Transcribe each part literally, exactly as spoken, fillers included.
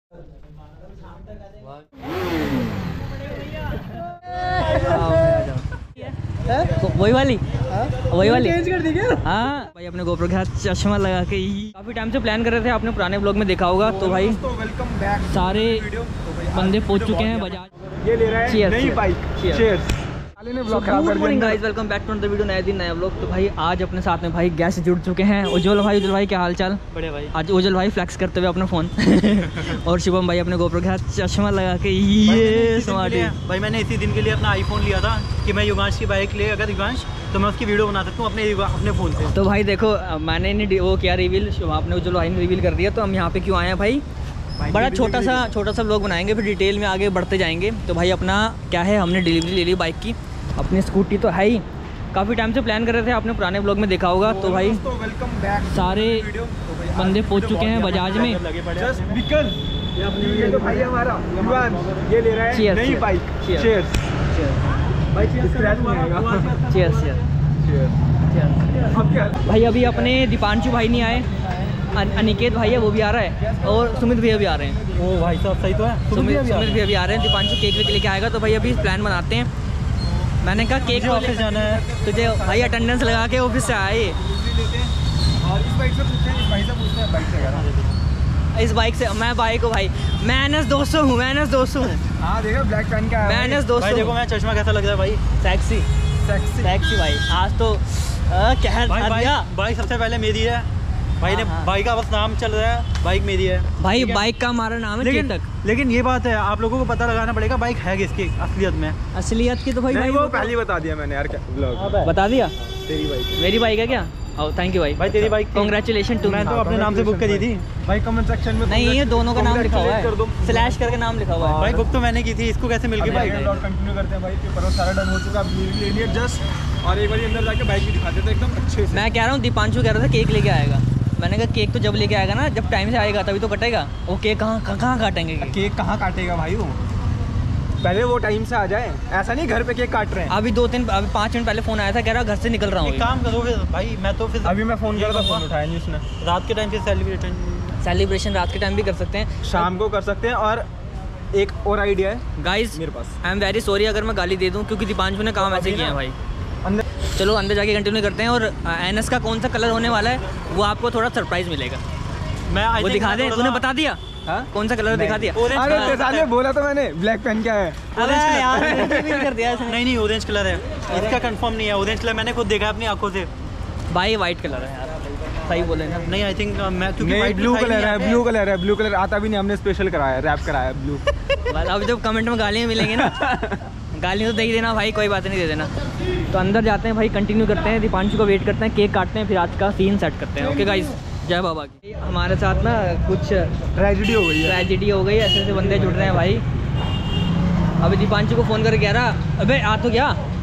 वही वाली वही वाली चेंज कर दी क्या? हाँ भाई, अपने गोप्रो के हाथ चश्मा लगा के ही काफी टाइम से प्लान कर रहे थे, आपने पुराने ब्लॉग में देखा होगा। तो भाई वेलकम बैक, सारे बंदे पहुंच चुके हैं बजाज। ये ले रहा है नई bike. Cheers. Good morning guys, welcome back to the video. नया दिन नया व्लॉग। तो भाई आज अपने साथ में भाई गेस्ट जुड़ चुके हैं। उज्जवल भाई, उज्जवल भाई क्या हाल चाल? बढ़िया भाई। आज उज्जवल भाई फ्लैक्स करते हुए अपना फोन और शुभम भाई अपने गोप्रो के हाथ चश्मा लगा के ये स्मार्ट है भाई। मैंने इसी दिन के लिए अपना आईफोन लिया था कि मैं युगांश की बाइक ले, अगर युगांश तो मैं उसकी वीडियो बना सकता हूँ अपने अपने फ़ोन से। तो भाई देखो, मैंने नहीं वो क्या रिवील, आपने उज्जवल भाई ने रिवील कर दिया। तो हम यहाँ पे क्यों आए हैं भाई? बड़ा छोटा सा छोटा सा व्लॉग बनाएंगे, फिर डिटेल में आगे बढ़ते जाएंगे। तो भाई अपना क्या है, हमने डिलीवरी ले ली बाइक की। अपनी स्कूटी तो है ही, काफ़ी टाइम से प्लान कर रहे थे, आपने पुराने ब्लॉग में देखा होगा। तो भाई वेलकम बैक, सारे बंदे पहुंच चुके हैं बजाज में। जस्ट बिकॉज़ ये तो भाई हमारा युवान ये ले रहा है नई बाइक। चीयर्स भाई, चीयर्स क्रैच नहीं आएगा। Cheers cheers. अब क्या भाई अभी अपने दीपांशु भाई नहीं आए, अनिकेत भाई है वो भी आ रहा है, और सुमित भैया भी आ रहे हैं। ओ भाई साहब सही तो है। सुमित सुमित भैया भी आ रहे हैं। दीपांशु केक वेक लेके आएगा। तो भाई अभी प्लान बनाते हैं। मैंने कहा केक ऑफिस जाना है तुझे भाई, अटेंडेंस लगा के ऑफिस से आए। और इस बाइक से पूछते हैं, इस भाई से पूछते हैं बाइक से क्या? इस बाइक से मैं बाइक को भाई मैं एन एस दो सौ हूँ, मैं एन एस दो सौ हूँ। हाँ देखो ब्लैक पेन का है मैं एन एस दो सौ। देखो मैं चश्मा कैसा लग रहा है भाई, सेक्सी सेक्सी सेक्सी भाई। आज तो क्या बाइक बाइक सबसे पहले मेरी है भाई ने। बाइक का बस नाम चल रहा है, बाइक मेरी है भाई। बाइक का हमारा नाम है लेकिन, चेतक। लेकिन ये बात है, आप लोगों को पता लगाना पड़ेगा बाइक है किसकी असलियत में। असलियत की तो भाई नहीं, वो पहले बता दिया मैंने यार, ब्लॉग बता दिया। तेरी बाइक मेरी बाइक है क्या? ओ थैंक यू भाई। भाई तेरी बाइक कांग्रेचुलेशन टू। मैं तो अपने नाम से बुक करी थी भाई। कमेंट सेक्शन में नहीं, ये दोनों का नाम लिखा हुआ कर दो, है, स्लैश करके नाम लिखा हुआ है भाई। बुक तो मैंने की थी, इसको कैसे मिल गई बाइक? और कंटिन्यू करते हैं भाई, पेपर सारा डन हो चुका है। ले लिए जस्ट, और एक बार अंदर जाके बाइक भी दिखाते थे एकदम अच्छे से। मैं कह रहा हूँ दीपांशु कह रहा था केक लेके आएगा। मैंने कहा केक तो जब लेके आएगा ना, जब टाइम से आएगा तभी तो कटेगा। वो केक कहाँ कहाँ काटेंगे? केक कहाँ काटेगा भाई? वो पहले वो टाइम से आ जाए, ऐसा नहीं घर पे केक काट रहे हैं। अभी दो तीन अभी पाँच मिनट पहले फोन आया था, कह रहा घर से निकल रहा हूँ। एक काम करो फिर भाई, मैं तो फिर अभी मैं फोन कर रहा था, फोन उठाया नहीं उसने। रात के टाइम से सेलिब्रेशन सेलिब्रेशन रात के टाइम भी कर सकते हैं, शाम को कर सकते हैं। और एक और आइडिया है गाइज मेरे पास। आई एम वेरी सॉरी अगर मैं गाली दे दूँ, क्योंकि दीपांशु ने काम ऐसे किया है भाई। अंदर चलो अंदर जाके कंटिन्यू करते हैं। और एन एस का कौन सा कलर होने वाला है वो आपको थोड़ा सरप्राइज मिलेगा। मैं वो दिखा दे, तूने बता दिया? हाँ? कौन सा कलर दिखा दिया? अरे तेरे बोला तो मैंने ब्लैक पेन क्या है। अरे यार reveal कर दिया इसने। नहीं नहीं ऑरेंज कलर है इसका, कंफर्म नहीं है। ऑरेंज कलर मैंने खुद देखा अपनी आंखों से भाई वाइट कलर है यार, सही बोले ना? नहीं आई थिंक मैं, क्योंकि ब्लू कलर है, ब्लू कलर है, ब्लू कलर आता भी नहीं, हमने स्पेशल कराया, रैप कराया ब्लू। अब जब कमेंट में गालियाँ मिलेंगी ना, गालियाँ तो दे ही देना भाई, कोई बात नहीं, दे देना। तो अंदर जाते हैं भाई, कंटिन्यू करते हैं, दीपांशु को वेट करते हैं, केक काटते हैं, फिर आज का सीन सेट करते हैं। ओके गाइस, जय बाबा की। हमारे साथ ना कुछ ट्रेजेडी हो गई है ट्रेजेडी हो गई है, ऐसे ऐसे बंदे जुड़ रहे हैं भाई। अभी दीपांशु को फ़ोन करके कह रहा, अबे आ तो क्या।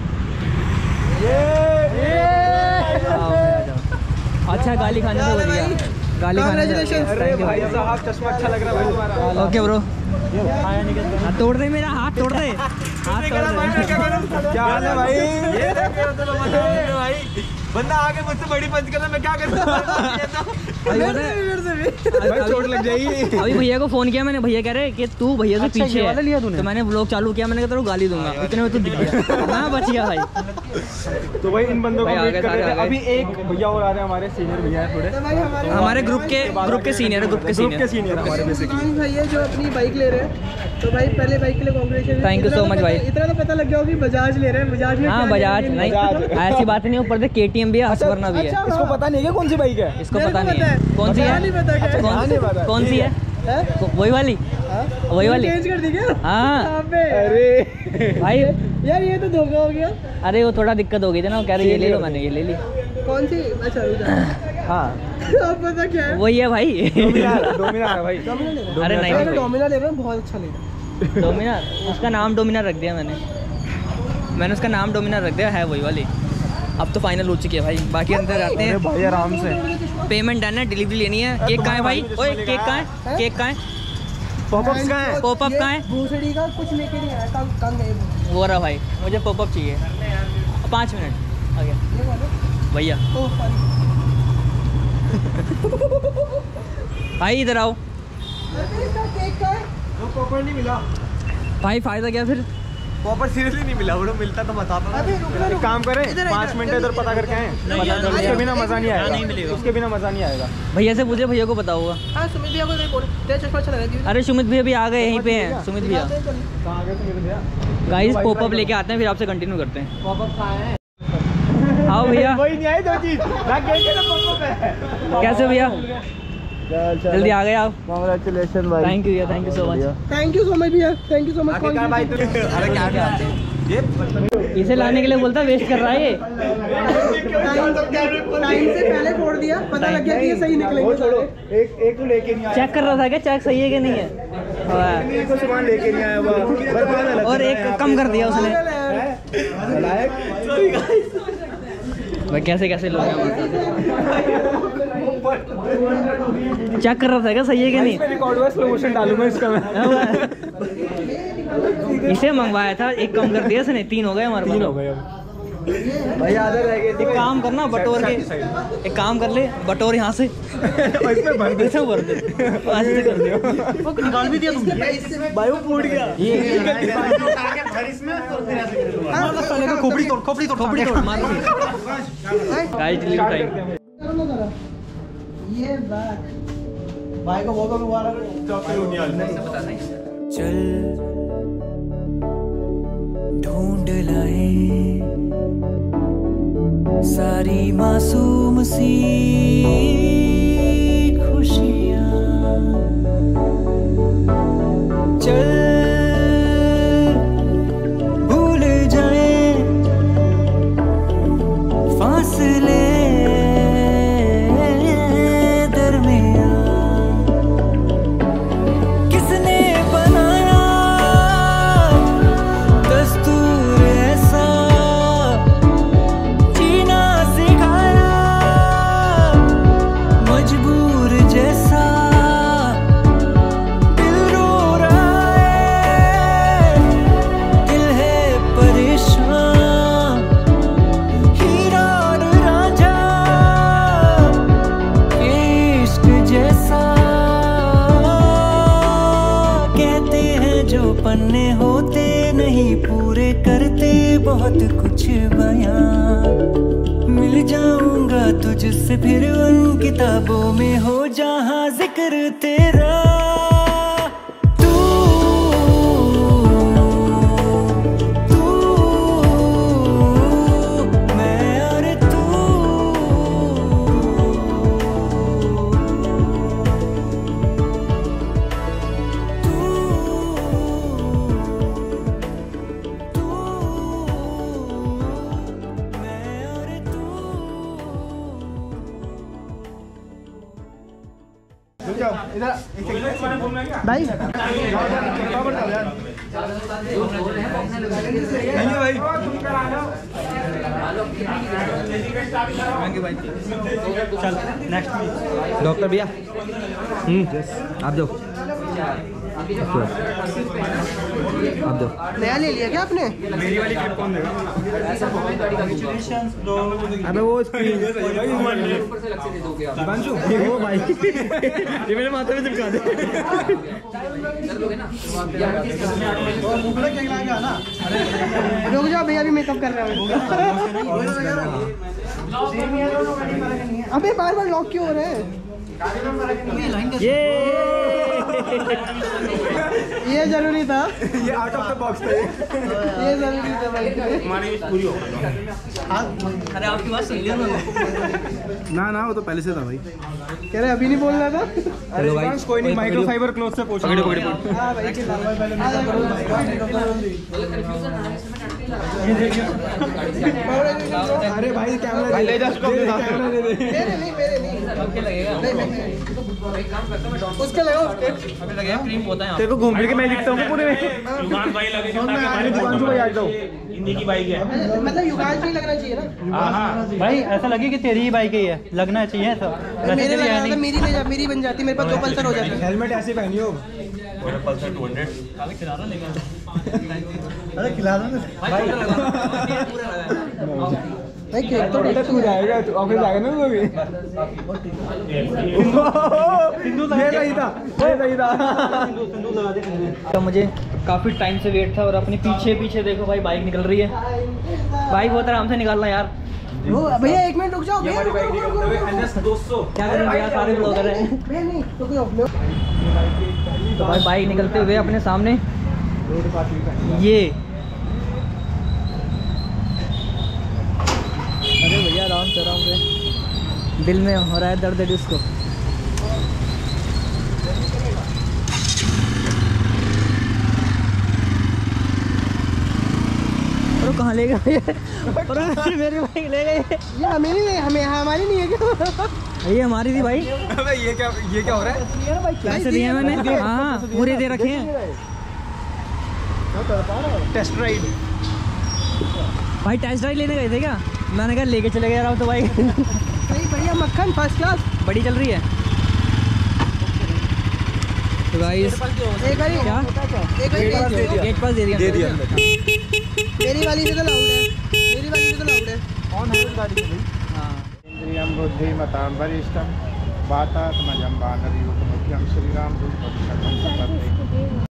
अच्छा गाली खाने से बच गया, गाली खाने से। अरे भाई साहब चश्मा अच्छा लग रहा है तुम्हारा। ओके ब्रो, हाथ तोड़ दे मेरा, हाथ तोड़ दे, हाथ तोड़ दे। क्या हाल है भाई? ये भाई बंदा आगे मुझसे बड़ी पंच कर रहा है, मैं क्या करूं? भाई चोट लग जाएगी। अभी भैया को फोन किया मैंने, भैया कह रहे कि तू भैया से अच्छा, पीछे वाला लिया है। तूने? तो मैंने व्लॉग चालू किया, मैंने कहा तेरे को गाली दूंगा, इतने में तू दिख गया। मैं बच गया भाई। तो भाई इन बंदों को भाई, वेट आगे, कर रहे आगे, थे। अभी एक भैया और आ रहे हैं, हमारे सीनियर भैया हैं थोड़े, हमारे ग्रुप के ग्रुप के सीनियर है, ग्रुप के ग्रुप के सीनियर। सीनियर हमारे बेसिकली। भैया जो अपनी बाइक ले रहे हैं, तो भाई पहले बाइक के लिए congratulation. Thank you so much भाई। इतना तो पता लग गया कि बजाज ले रहे हैं। बजाज में हाँ बजाज नहीं, ऐसी बात नहीं, ऊपर से के टी एम भी है, हस्कवर्ना भी है। इसको पता नहीं है कौन सी बाइक है? इसको पता नहीं है कौन सी है, कौन कौन सी है, वही वाली वही वाली चेंज कर दी क्या? हाँ अरे भाई यार ये तो धोखा हो गया। अरे वो थोड़ा दिक्कत हो गई थी ना, वो कह रहे ये ले लो, मैंने ये ले ली। कौन सी? अच्छा हाँ आप पता क्या है? वही है भाई, डोमिनार है भाई। अरे नहीं मैं नहीं डोमिनार ले रहा हूँ, बहुत अच्छा ले रहा हूँ। डोमिनार, उसका नाम डोमिनार रख दिया मैंने मैंने उसका नाम डोमिनार रख दिया है, वही वाली। अब तो फाइनल हो चुकी है भाई, बाकी अंदर जाते हैं भाई आराम से। पेमेंट डन है, डिलीवरी लेनी है। केक कहाँ है भाई? ओए केक कहाँ है? केक कहाँ है? पॉपअप्स कहाँ है? पॉपअप कहाँ है? भूसड़ी का कुछ लेके नहीं आया, कम कम गए वो। वो रहा भाई, मुझे पॉपअप चाहिए, पाँच मिनट आ गया भैया। Oh sorry. भाई इधर आओ। अरे इसका केक का है? पॉपर नहीं मिला भाई फायदा क्या फिर? पॉपर सीरियसली नहीं मिला, वो मिलता तो बताता। अबे रुक ना, रुक। काम करें इधर, पाँच इधर, मिनट जल्दी, इधर पता करके आए, नहीं, पता यार, कर- नहीं, उसके बिना मजा नहीं यहाँ नहीं आएगा, मिलेगा। उसके बिना मजा नहीं आएगा। भैया से पूछे, भैया को पता होगा। हाँ सुमित भैया को नहीं बोल, तेरा चश्मा अच्छा लगा दिया। अरे सुमित भैया भी आ गए, यहीं पे हैं सुमित भैया। कहाँ आ गए तुम भैया? गाइस पॉपअप लेके आते हैं, फिर आपसे कंटिन्यू करते हैं। पॉपअप कहाँ है? आओ भैया। वही नहीं आई दो चीज, मैं कह के ना पॉपअप है। कैसे भैया? जल्दी आ गए आप। कांग्रेचुलेशन भाई। थैंक यू भैया, thank you so much. Thank you so much भैया, थैंक यू सो मच। आगे क्या भाई तू? अरे क्या करते हैं ये? इसे लाने के लिए बोलता, वेस्ट कर रहा है ये। टाइम से पहले फोड़ दिया, पता लग गया कि ये सही निकलेंगे सारे। एक एक तो लेके नहीं आया, चेक कर रहा था क्या, चेक सही है कि नहीं है? वाह। एक तो सामान लेके नहीं आया हुआ, और एक कम कर दिया उसने। भाई कैसे कैसे लोग हैं चेक कर रहा था क्या सही है कि नहीं? रिकॉर्ड हुआ, स्लो मोशन डालूंगा इसका मैं। इसे मंगवाया था, एक कम कर दिया इसने, तीन हो गए हमारे पास। हो गए अब भाई, आधे रह गए। एक काम करना, बटोर के एक काम कर ले, बटोर यहाँ से इसमें भर दे, ऐसे भर दे, ऐसे कर दियो। वो निकाल भी दिया तुमने। भाई वो फूट गया। साले का खोपड़ी तोड़, खोपड़ी तोड़, खोपड़ी तोड़ मार। Guys delivery time. ये बात भाई को बहुत मुबारक। चल ढूंढ लाए सारी मासूम सी खुशियाँ, चल भूल जाए फासले दरमियाँ। किसने बनाया दस्तूर ऐसा, जीना सिखाया मजबूर जैसा। दिल रो रहा है, दिल है परेशान, हीरा और रांझा इश्क जैसा। कहते हैं जो पन्ने होते नहीं पूरे करते बहुत कुछ बयां। मिल जाऊंगा तुझसे फिर उन किताबों में हो जहां जिक्र तेरा। तू तू मैं और तू भाई चल नेक्स्ट। डॉक्टर भैया आप जाओ, आप जाओ। नया ले लिया क्या आपने? अबे वो स्क्रीन दिवांशु, वो भाई ये मेरे माथे में चिपका दे। रुक जाओ भैया, अभी मेकअप कर रहे हैं। अबे बार बार लॉक क्यों हो रहे हैं? ये ये जरूरी था, ये आउट ऑफ द बॉक्स था। ये जरूरी था भाई। अरे आपकी बात सुन लिया ना ना वो तो पहले से था भाई। कह रहे अभी नहीं बोलना था। अरे दिवांश कोई नहीं, माइक्रोफाइबर क्लोथ से पोंछ। पकड़ो पकड़ो। हाँ भाई अरे भाई कैमरा भाई ले जा उसको, कैमरा दे दे। मेरे नहीं, मेरे नहीं नहीं, नहीं, नहीं। उसके लगाओ उसके। अभी लगे क्रीम होता है तेरे को घूम फिर के मैं दिखता हूँ पूरे में। युगान भाई लगे दिवांशु भाई आ जाओ। हिंदी की बाइक है। मतलब युगांश नहीं लगना चाहिए ना। हाँ हाँ भाई, ऐसा लगे कि तेरी ही बाइक ही है, लगना चाहिए ऐसा। वैसे मेरे तेरी है लगा नहीं। था, मेरी ले जा, मेरी बन जाती, मेरे पास दो पल्सर हो जाते। हेलमेट ऐसे पहनियो। अरे खिला दो भाई केक तो बेटा तू जाएगा, तू ऑफिस जाएगा ना वो भी। ये सही था, ये सही था। तो मुझे काफ़ी टाइम से वेट था और अपने पीछे पीछे देखो भाई बाइक निकल रही है। बाइक बहुत आराम से निकालना यार। वो भैया एक मिनट रुक जाओ भैया, हमारी बाइक निकलते हुए एनएस दो सौ। क्या करेंगे यार, सारे ब्लॉगर हैं। भैया नहीं रुक जाओ। तो भाई बाइक निकलते हुए अपने सामने ये, अरे भैया आराम से आराम से, दिल में हो रहा है दर्द इसको। और कहाँ ले गए और मेरी बाइक ले गए। ये हमें नहीं, हमें हमारी नहीं है क्या? ये हमारी थी भाई। अबे ये क्या, ये क्या हो रहा है? पैसे दिए हैं मैंने, हाँ पूरे दे रखे हैं। टेस्ट राइड भाई टेस्ट ड्राइव लेने गए थे क्या? मैंने कहा लेके चले गए यार, तो भाई सही बढ़िया मक्खन फर्स्ट क्लास बड़ी चल रही है। तो गाइस एक बारी क्या एक बारी भेज दो। गेट पास दे दिया दे दिया। मेरी वाली से तो लाउड है, मेरी वाली से तो लाउड है। कौन है उस गाड़ी में भाई? हाँ इंद्रियं बुद्धिमतां वरिष्ठं वातात्मजं वानरयूथमुख्यं श्रीराम दूतं